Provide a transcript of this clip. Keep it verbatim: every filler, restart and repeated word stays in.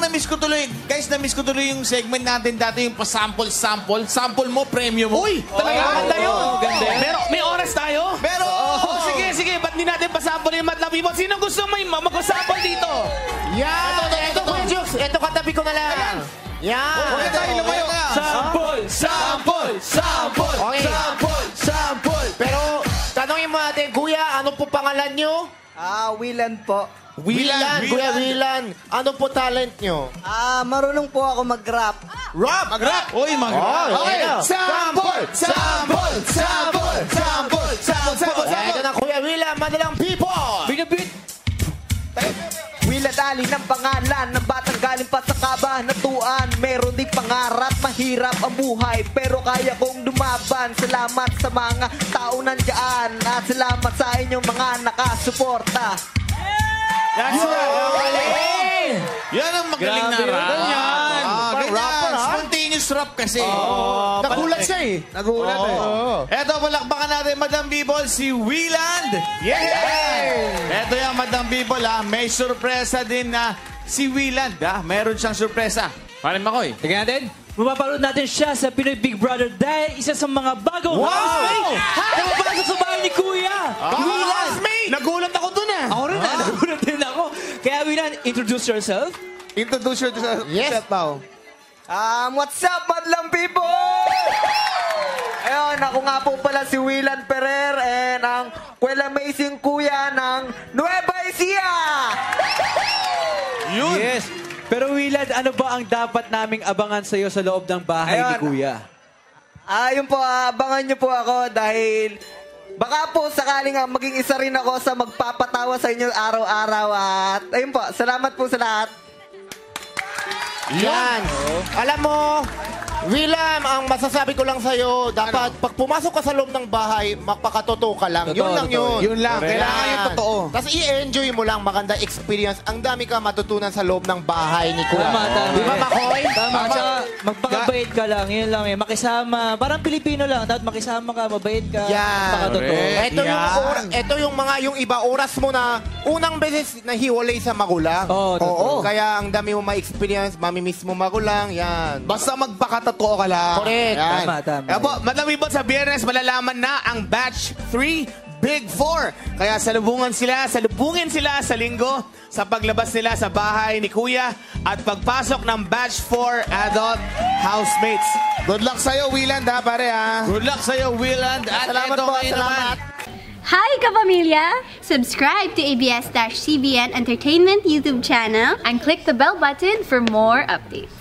na-miss ko tuloy. Guys, na-miss ko tuloy yung segment natin dati, yung pa-sample-sample. Sample mo, premium mo. Uy, talaga oh, maganda yun. Oh, ganda. Pero may oras tayo? Pero, oh, sige, sige. Ba't di natin pa-sample yung Madlang People? Sino gusto may mag-sample dito? Yan! Ito, ito, Kuya Jukes. Ito, katabi ko na lang. Yan! Okay tayo, lumayo ka. Sample, sample, sample, okay. sample, sample. Pero, tanongin mo natin, Kuya, ano po pangalan nyo? Ah, Wealand po. Wealand, Kuya Wealand. Ano po talent nyo? Ah, marunong po ako mag-rap. Rap! Mag-rap! Uy, mag-rap! Oh, okay, yeah. sample! Sample! Sample! Sample! Sample! Sample! Ito na, Kuya Wealand, Madalang People! Binabit! Wealand Ali ng pangalan ng batang galing pa sa kabanatuan. Meron din pangarap, mahirap ang buhay, pero kaya kong dumaban. Salamat sa mga tao nandyan at salamat sa inyong mga nakasuporta. That's right! Yan ang magaling na rap. Ganyan. Ah, ganyan. Spontaneous rap kasi. Nagulat siya eh. Nagulat eh. Eto, palakpakan natin, Madam People, si Wealand. Yeah! Eto yung Madam People, ha. May sorpresa din na si Wealand, ha. Meron siyang sorpresa. Paano Makoy? Tingnan natin. Mapapanood natin siya sa Pinoy Big Brother dahil isa sa mga bagong Wow! housemate na mapasok sa bahay ni Kuya. Wealand! Nagulat ako dun, ah. Ako rin, ah. Nagulat din ako. Kaya Wealand, introduce yourself. Introduce yourself Yes. now. Um, what's up, Madlang People? Ayun, ako nga po pala si Wealand Ferrer and ang well amazing kuya ng Nueva Ecija. Yun. Yes. Pero Wealand, ano ba ang dapat naming abangan sa'yo sa loob ng bahay Ayun. ni Kuya? Ayun po, abangan niyo po ako dahil baka po sakaling nga maging isa rin ako sa magpapatawa sa inyo araw-araw. At ayun po, salamat po sa lahat. Yan. Alam mo, William, ang masasabi ko lang sa'yo, dapat pag pumasok ka sa loob ng bahay, magpakatotoo ka lang. Totoo, yun lang totoo. yun. Yun lang. Kailangan yung totoo. Tapos i-enjoy mo lang, maganda experience. Ang dami ka matutunan sa loob ng bahay ni Kuya. Tama, tama. Di ba, Makoy? Tama. Tsaka, magpakabait ka lang. Yun lang eh. Makisama. Parang Pilipino lang. Dapat makisama ka, mabait ka. Yan. Magpakatotoo. Ito yung, Yan. ora, ito yung mga, yung iba oras mo na unang beses na hiwalay sa magulang. Oo, totoo. Kaya ang dami mo ma-experience, mamimiss mo magulang, yan. Basta magpakatotoo ka lang. Correct. Yan. Tama, tama. Kaya po, Madlang People, sa Biyernes, malalaman na ang Batch three Big Four. Kaya salubungan sila, salubungin sila sa linggo sa paglabas nila sa bahay ni Kuya at pagpasok ng Batch four Adult Housemates. Good luck sa'yo, Wealand, ha, pare, ha? Good luck sa'yo, Wealand. At Salamat eto po, ngayon salamat. naman. Hi, kapamilya! Subscribe to A B S C B N Entertainment YouTube channel and click the bell button for more updates.